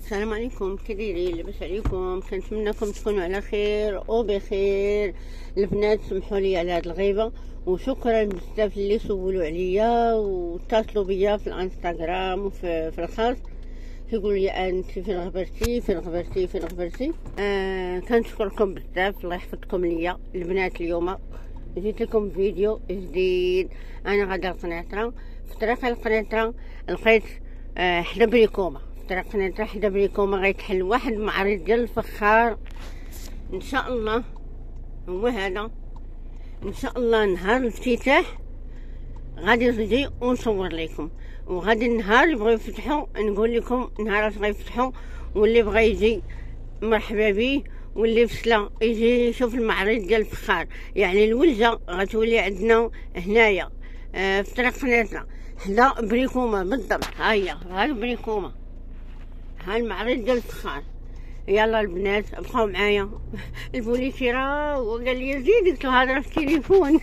السلام عليكم، كي دايرين؟ لاباس عليكم؟ كنتمنىكم تكونوا على خير وبخير. البنات سمحوا لي على هاد الغيبه، وشكرا بزاف اللي سولوا عليا واتصلوا بيا في الانستغرام وفي الخاص كيقولوا لي انت فين غبرتي. كنشكركم بزاف، الله يحفظكم ليا البنات. اليوم جيت لكم فيديو جديد. انا غادا لقنيطره، في طريق القنيطره لقيت حدا بريكومه، في طريق القنيطره حدا بريكومه غيتحل واحد المعرض ديال الفخار. ان شاء الله هو هذا، ان شاء الله نهار الافتتاح غادي نجي ونصور لكم، وغادي النهار يبغيو يفتحوا نقول لكم نهار غيفتحوا، واللي بغى يجي مرحبا بيه، واللي فسلا يجي يشوف المعرض ديال الفخار. يعني الولجه غتولي عندنا هنايا في طريق قنيطره حدا بريكومه بالضبط. ها البريكومه، ها المعرض ديال الفخار. يلا البنات بقاو معايا. البوليسي راه قال لي زيدي، قلت له هضره في التليفون.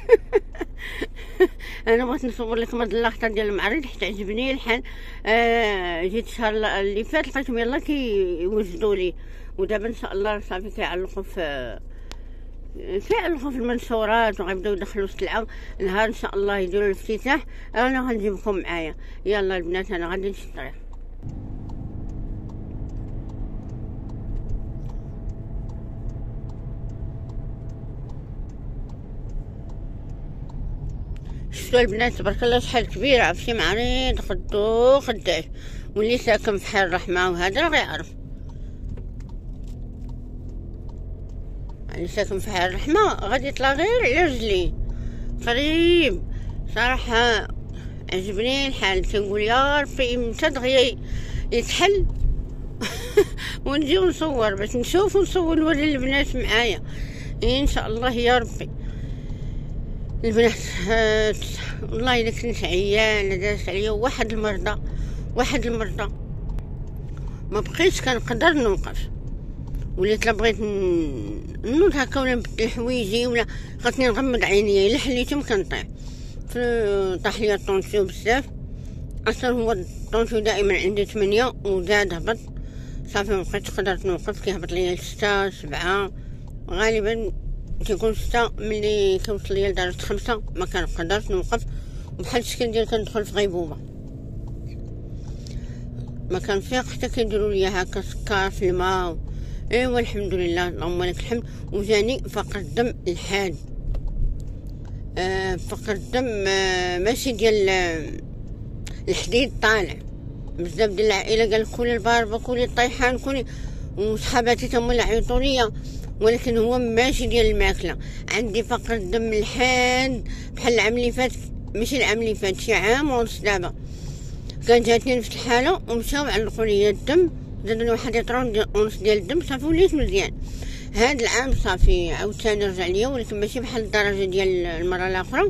انا بغيت نصور لكم هاد اللقطه ديال المعرض حيت عجبني الحال. جيت الشهر اللي فات لقيتهم يلا كيوجدوا لي، ودابا ان شاء الله صافي كيعلقوا في المنشورات وغيبداو يدخلوا السلعه. نهار ان شاء الله يديروا الافتتاح انا غنجيبكم معايا. يلا البنات انا غادي نمشي الطريق. شفتوا البنات تبارك الله شحال كبيره، عرفتي معرض خدو خداش، واللي ساكن في حي الرحمه وهذا راه غيعرف. اللي ساكن في حي الرحمه غادي يطلع غير على رجليه قريب. صراحه عجبني الحال، تنقول يا ربي متى دغيا يتحل ونجي ونصور باش نشوف ونصور نوري البنات معايا ان شاء الله يا ربي. البنات والله الا كنت عيانه دازت عليا واحد المرضى ما بقيتش كنقدر نوقف، وليت لا بغيت نوض هكا ولا نبدل حوايجي ولا خاصني نغمض عينيا، الا حليتهم كنطيح. طاح ليا الطونسيو بزاف، اصلا هو الطونسيو دائما عندي 8 وزاد هبط، صافي مبقيتش قدرت نوقف، كيهبط ليا 6 7 غالبا كيكون 6. ملي كيوصل ليا لدرجه 5 ما كنقدرش نوقف، وبحال الشكل ديال كندخل في غيبوبه، ما كنفيق حتى كيديروا ليا هكا سكر في الماء. ايوا الحمد لله اللهم لك الحمد. وجاني فقر الدم الحاد، فقر الدم ماشي ديال الحديد طالع. بزاف ديال العائله قال كولي الباربه كولي الطيحان كولي، وصحاباتي تما عيطوا ليا، ولكن هو ماشي ديال الماكله. عندي فقر الدم الحاد بحال العام اللي فات، ماشي العام اللي فات، شي عام ونص دابا كان جاتني نفس الحاله، ومشاو علقوا لي الدم، زادوني واحد لتر ونص ديال الدم، صافي وليت مزيان. هاد العام صافي عاوتاني رجع ليا، ولكن ماشي بحال الدرجه ديال المره الاخرى.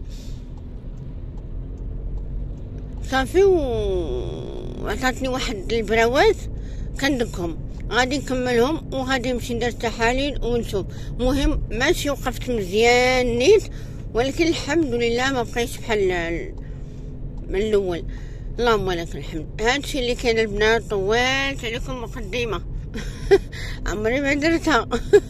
صافي وعطاتني واحد البراوات كندقهم، غادي نكملهم وغادي نمشي ندير التحاليل ونشوف. مهم ماشي وقفت مزيان نيت، ولكن الحمد لله ما بقيتش بحال من الاول، اللهم لك الحمد. هادشي اللي كاين البنات، طولت عليكم مقدمه عمري ما درتها.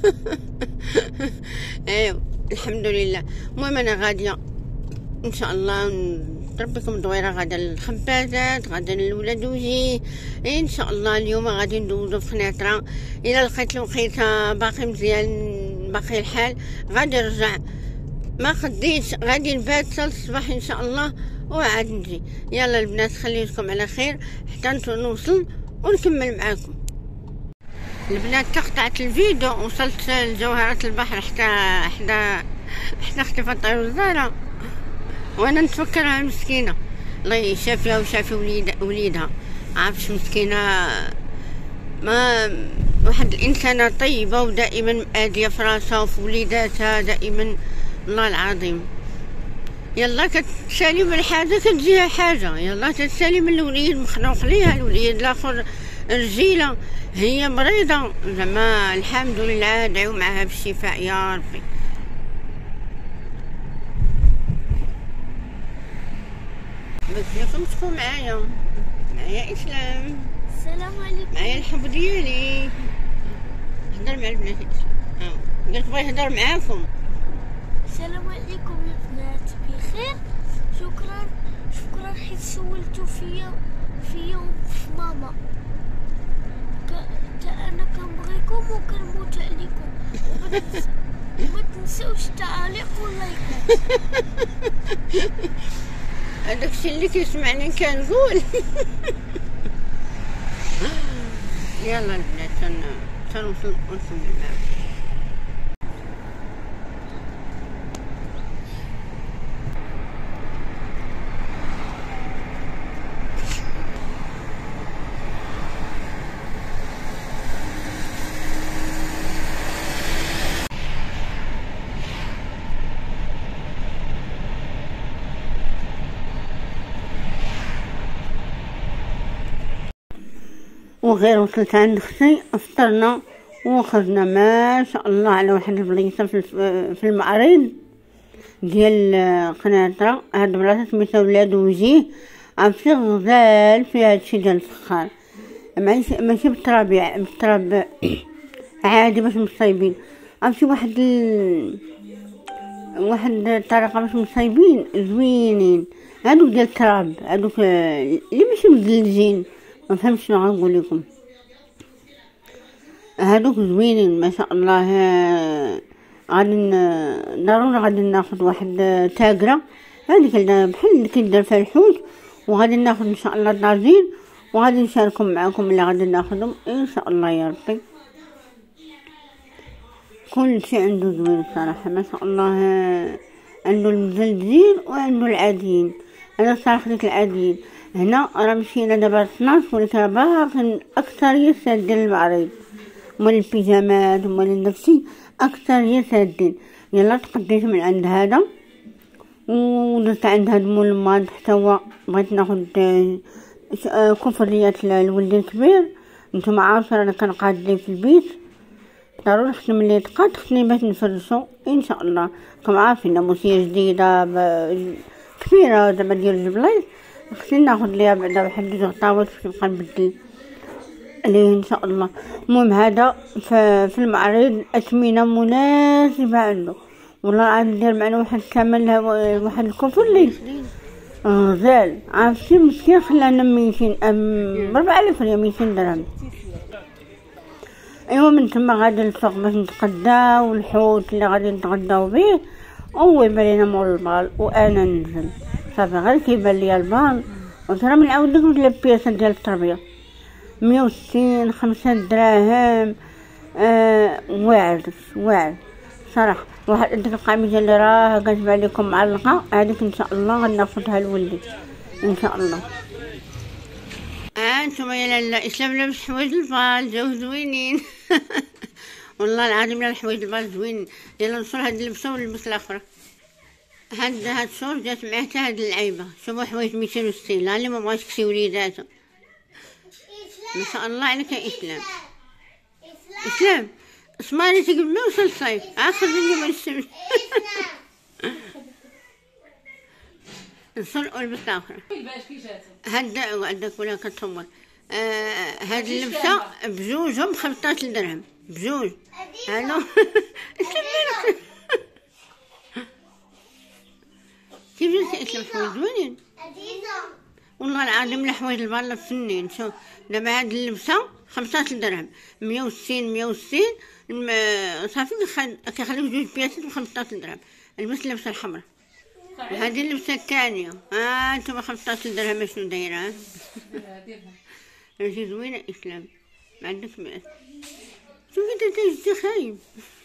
ايوا الحمد لله. المهم انا غاديه ان شاء الله نضرب لكم دويره غدا للخبازات، غدا للولاد وجيه ان شاء الله. اليوم غادي ندوزو في قنيطره، الا لقيت الوقيته باقي مزيان باقي الحال غادي نرجع، ما خديتش غادي نبات حتى الصباح ان شاء الله وعاد نجي. يلا البنات خليكم على خير حتى نوصل ونكمل معاكم. البنات تقطعت الفيديو، وصلت لجوهرة البحر حتى اختي فطير الزهرة، وانا نتفكرها مسكينه الله يشافيها ويشافي وليدها. عارفش مسكينه، ما واحد الانسانه طيبه ودائما ماديه في راسها وفي وليداتها دائما، الله العظيم. يلا كتسالي من حاجه كتجيها حاجه، يلا تتسالي من الوليد مخنوق ليها، الوليد الاخر رجيله، هي مريضه زعما الحمد لله، ندعيو معها بالشفاء يا ربي. بس لكم تكونوا معايا اسلام. السلام عليكم. معايا الحب ديالي، هضر مع البنات. قالت بغا يهضر معاكم. السلام عليكم البنات، بخير؟ شكرا حيت سولتو فيا وفي ماما. انا كنبغيكم وكنموت عليكم، وما تنساوش التعاليق واللايكات. هذاكشي اللي كيسمعني كنقول. يلا البنات تنوصل معاكم. وغير وصلت عند اختي، افطرنا وخرجنا ما شاء الله على واحد البلايصه في المعرض ديال قناطره. هاد البلاصه سميتها ولاد وجيه، عرفتي غزال فيها هادشي ديال الفخار، ماشي بالتراب عادي باش مصايبين. عرفتي واحد الطريقه باش مصايبين زوينين، هادوك ديال التراب، هادوك اللي ماشي مدلجين، ما فهمتش شنو غنقول لكم. هادوك زوينين ما شاء الله. غادي ضروري غادي ناخذ واحد تاقره هذيك بحال اللي كيدار فيها الحوت، وغادي ناخذ ان شاء الله طاجين، وغادي نشاركهم معكم اللي غادي ناخذهم ان شاء الله يا ربي. كل شيء عنده زوين صراحه ما شاء الله. عنده المزلزلين وعنده العاديين. انا صراحه خديت العاديين. هنا راه مشينا دابا 12 ولكن باقي اكثريه سادين المعرض، مال البيجامات ومال داكشي اكثريه سادين. يلا تقديت من عند هذا ودرت عند هاد مول الماض حتى هو بغيت ناخد كفريات لولدي الكبير. نتوما عارفين انا كنقاد لي في البيت، ضروري خصني ملي يتقاد خصني باش نفرشو ان شاء الله. راكم عارفين موسيه جديده كبيره دابا ديال البلايص، خصني ناخد ليها بعدا واحد جوج غطاوات باش نبقى نبدل عليه ان شاء الله. المهم هذا في المعرض اثمنه مناسبه عنده، والله عاد ندير معنا واحد الثمن واحد الكفر لي غزال. عرفتي مسكين خلانا 200 4000 ريال 200 درهم. ايوا من تما غادي للسوق باش نتغداو، والحوت اللي غادي نتغداو به هو يبان لينا مول البال وانا ننزل صافي. غير كيبان ليا البال وترى من عاود لكم البياسه ديال التربيه 160 5 دراهم. واعر صراحه. واحد ديك القميصه اللي راه كتبان لكم معلقه هذيك ان شاء الله غناخذها لولدي ان شاء الله. انتما يا لاله اسلام لابس حوايج البال جاو زوينين. والله العظيم لا الحوايج البال زوين. يلا نوصل هاد اللبسه ونلبس الاخرى. هاد الشور جات معاه حتى هاد اللعيبه. شوفوا حوايج 260 لا اللي ما بغاش يكسي وليداته. ما شاء الله عليك يا اسلام اسمعني قبل ما يوصل الصيف اخر مني من الشمس. نصل والبس الاخرى. هاد ولا كتصور. هاد اللبسه بجوجهم 15 درهم بجوج. الو. كيف جالسه اسلام حوايج زوينين والله العظيم. الحوايج الباله فنين. شوف دابا هاد اللبسه 15 درهم 160 صافي كيخليو جوج بياسات ب15 درهم. لبس اللبسه الحمراء. هذه اللبسه الثانيه انتما 15 درهم. شنو دايره هادي زوينه اسلام ما عندك مئات. شوفي انت جدي خايب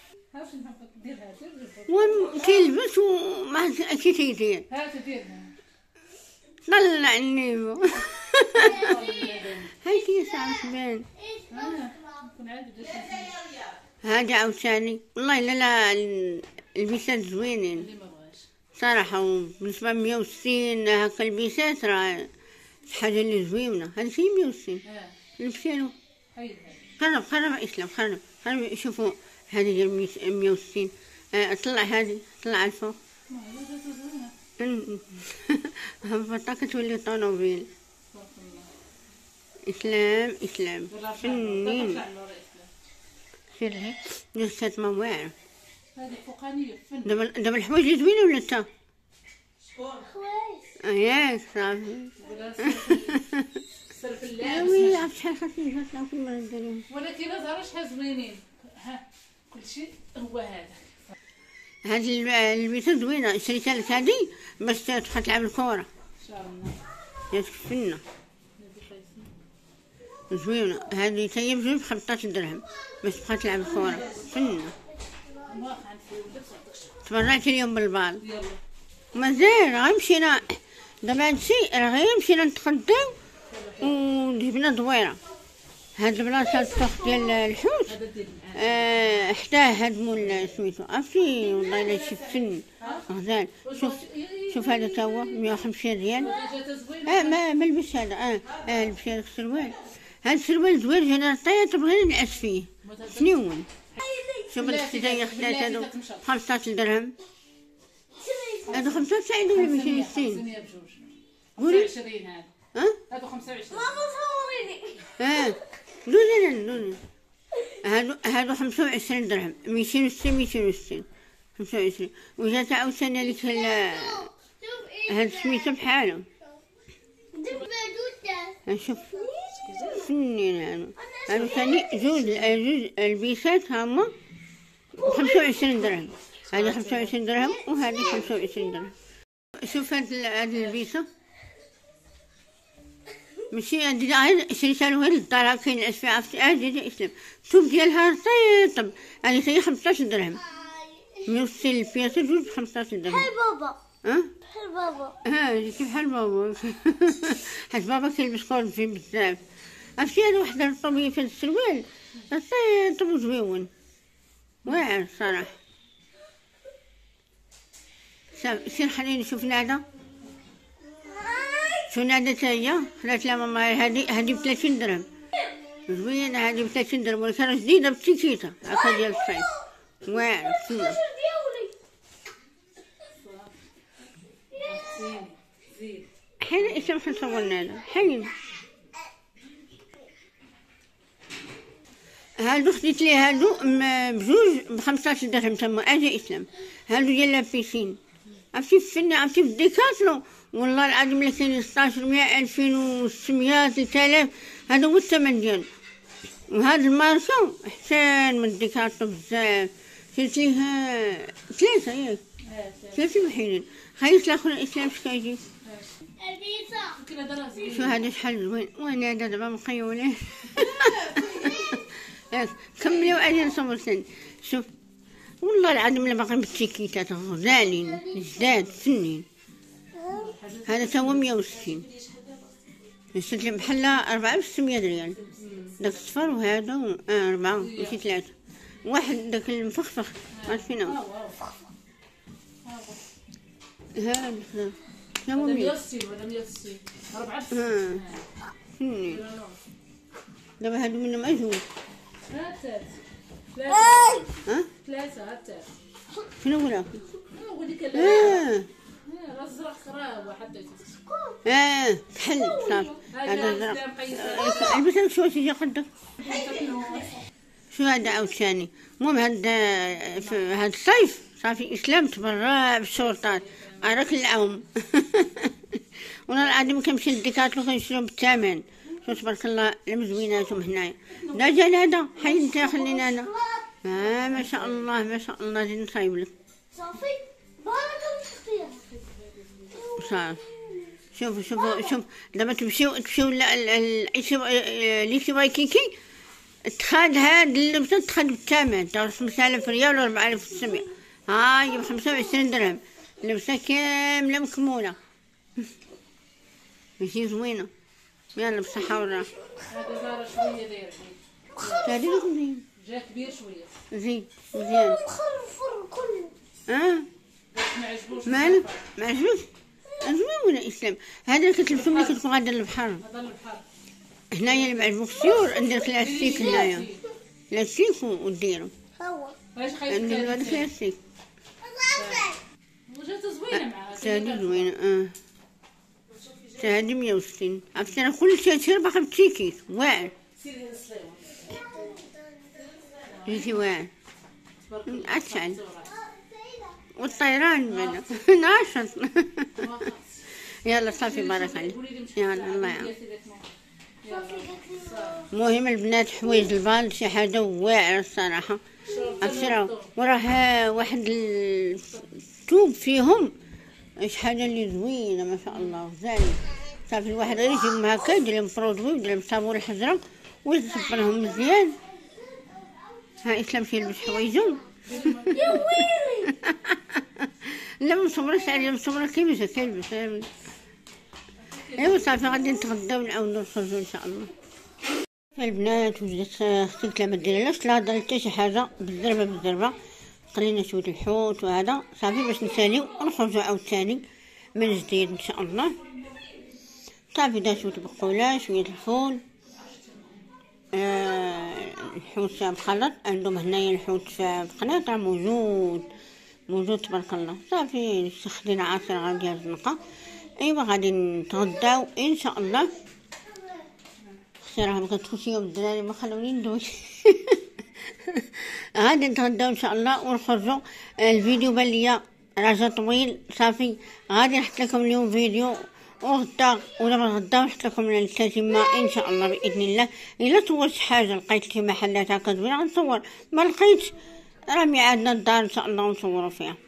كيلبس وما كي تيدير طلع النيفو. هاي ساعة بان هادي عاوتاني والله لا البيسات زوينين صراحة. وبالنسبة 160 هكا البيسات راه حاجة اللي زوينة. هادي شي 160 لبسيلو. قرب اسلام قرب شوفوا هادي ديال 160. طلع هادي طلع الفوق. هبطا كتولي طونوبيل. اسلام اسلام فنين. سير لي نسات ما واعر. هذه فوقانيه فن. دابا الحوايج اللي زوينه ولا انت؟ حوايج ياك صافي. سر في اللعب. وي عرفت شحال خاصني نجات كل مره نديرهم. ولكن زهره شحال زوينين. ها كلشي هو هذا. هاد البيسه زوينه شريتها لك هادي باش تبقى تلعب الكره. شارنا. ياك فنه زوينه هادي تاهي بجوج ب15 درهم باش تبقى تلعب الكره فنه. تبرعت اليوم بالبال. يلا. مازال غير مشينا دابا هادشي راه غير مشينا نتقداو وجبنا دويره. هاد البلاصه السوق ديال الحوت هذا ديال حتاه هدموا سميتو عرفتي والله الا شي فن غزال. شوف هذا تا هو 150 ريال. جاتها زوينه. ما لبس هذا لبس هذاك السروال. هاد السروال زوين جانا طيط بغينا نعس فيه سنيون. شوف الحدايا خدات هادو 15 درهم. هادو 95 ولا 260 زينيه بجوج. قولي 25 هذا. هادو 25. ماما صوريني. لوني هادو 25 درهم 260 25. وجات عاوتاني هذيك هاد سميتو بحالو. شوف فنين هادو ثاني جوج البيسات هما 25 درهم. هادي 25 درهم وهادي 25 درهم. شوف هاد البيسة ماشي عندي غير شريتها له غير للدار كاين الاسفي عرفتي جديد اسلام. الثوب ديالها رطيب هادي حتى هي 15 درهم. 160 البياسة جوج ب 15 درهم. بحال بابا. بحال بابا. جيتي بحال بابا. حيت بابا كيلبس كورفي بزاف. عرفتي هاد وحده رطوبية في هاد السروال رطيب وزويون واعر صراحة. سير خليني نشوف نادا. شو نادا تا هي خلات لها ماما هادي ب30 درهم زوينة. هادي ب30 درهم ولكن راه جديدة بالتيكيتة هاكا ديال الصيف واعر فنة. زين. حين اسم حنصور نادا حين هادو خديت لي هادو بجوج ب15 درهم تما اجي اسلام. هادو ديال لابيسين عرفتي في الفن عرفتي في الديكاتلون والله العظيم لا كاين 1600 2600 3000 هذا هو الثمن ديالو. وهاد الماركة احسن من الديكاتلون بزاف. شريت ليه 3 ياك 3 وحيدين. خليت الاخر الاسلام شكايجي. شو هذا شحال زوين وانا هذا دابا مقيولين. كملي وعلي نصور سن. شوف والله العظيم لا باقي بالتيكيتات غزالين جداد فنين. هذا تا هو 160 شريت لي بحال 4 ب600 ريال. داك الصفر وهذا 4 ماشي 3 واحد داك المفخفخ عارفين هو هذا تا هو 160 ولا 160 4 فنين. دابا هادو منهم اجود. هاتات 3 هاتات. شنو ولا وليك الازرق راه حتى بحال صافي. هذا الزرق البس شو تيجي قدك. شو هذا عاوتاني. المهم هاد الصيف صافي اسلام تبرع بالشورطات راك العوم. والله العظيم كنمشي للديكاتلون كنشريهم بالثمن. شو تبارك الله المزويناتهم هنايا. لا جا هذا حيد انت خلينا انا. ما شاء الله ما شاء الله زيد نصايب لك صافي بارك الله صافي. شوف دابا تمشيو ليكي وايكيكي تخاد هاد اللبسة تخاد بالثمن تا 5000 ريال و 4900. هاي ب25 درهم اللبسة كاملة مكمولة. ماشي زوينة يلا بصحة والراحة. هذا زهره شويه داير هادي لك مزيان جا كبير شويه زين مزيان. مخرفر كله. ما عجبوش. مالك ما عجبوش زوين ولا اسلام. هذا اللي كتلبسو ملي كتكون غادا للبحر. هذا البحر هنايا اللي معجبوك سيور ندير كلاستيك هنايا لاستيك وديرو. هو واش ندير هذا خايف كلاستيك. وجات زوينه معها. هادي زوينة هادي 160. عرفتي انا كل شي هادشي باقي بتيكيت واعر. جيتي واعر اشعل والطيران بنا ناشط. يلا صافي بارك عليك. يلا الله يعاون. المهم البنات حوايج البال شي حاجه واعره الصراحه. عرفتي وراه واحد التوب فيهم شحال اللي زوينه ما شاء الله زايد. صافي الواحد غير يجيبهم هكا يدير لهم برودوي ويدير لهم صابون الحجره ويصبرهم مزيان. ها اسلام يلبس حوايجهم. يا ويلي لا مصبرش عليه مصبره كيلبس. ايوا صافي غادي نتغداو ونعاودو نخرجو ان شاء الله. البنات وجدت اختي ما ديرلاش لا هضرت حتى شي حاجه بالزربه قلينا شويه الحوت وهذا صافي باش نساليو ونخرجو عاوتاني من جديد ان شاء الله. صافي دار شويه البقوله شويه الفول. الحوت مخلط عندهم هنايا الحوت في قناطر موجود تبارك الله. صافي خدينا عصير غادي الزنقه. ايوا غادي نتغداو ان شاء الله. اختي راه بغات تخشي الدراري ما خلوني ندوش. غادي نتغداو ان شاء الله ونخرجوا. الفيديو بان ليا راه طويل صافي غادي نحط لكم اليوم فيديو وغدا ولا غدا نحط لكم التتمه ان شاء الله باذن الله. الا صورت حاجه لقيت شي محلات هكا زوينه غنصور، ما لقيتش راه ميعادنا الدار ان شاء الله ونصوروا فيها.